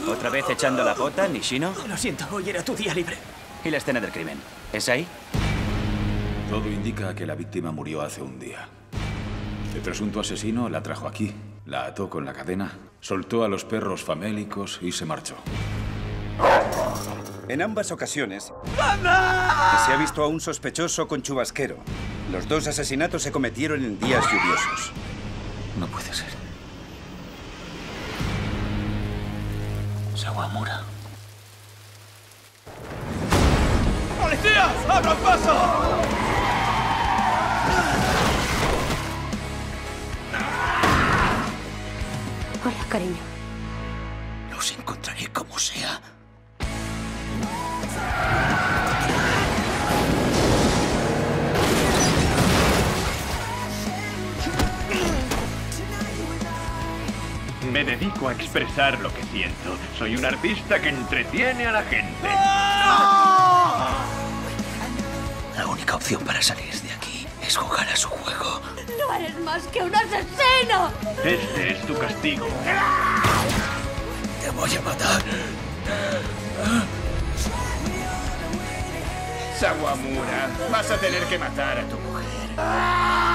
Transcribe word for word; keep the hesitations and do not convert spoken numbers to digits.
¿Otra vez echando la pota, Nishino? Lo siento, hoy era tu día libre. ¿Y la escena del crimen? ¿Es ahí? Todo indica que la víctima murió hace un día. El presunto asesino la trajo aquí, la ató con la cadena, soltó a los perros famélicos y se marchó. En ambas ocasiones, se ha visto a un sospechoso con chubasquero. Los dos asesinatos se cometieron en días lluviosos. No puede ser. Sawamura. ¡Policías! ¡Abran paso! Hola, cariño. Los encontraré como sea. Me dedico a expresar lo que siento. Soy un artista que entretiene a la gente. La única opción para salir de aquí es jugar a su juego. ¡No eres más que un asesino! Este es tu castigo. Te voy a matar. Sawamura, vas a tener que matar a tu mujer.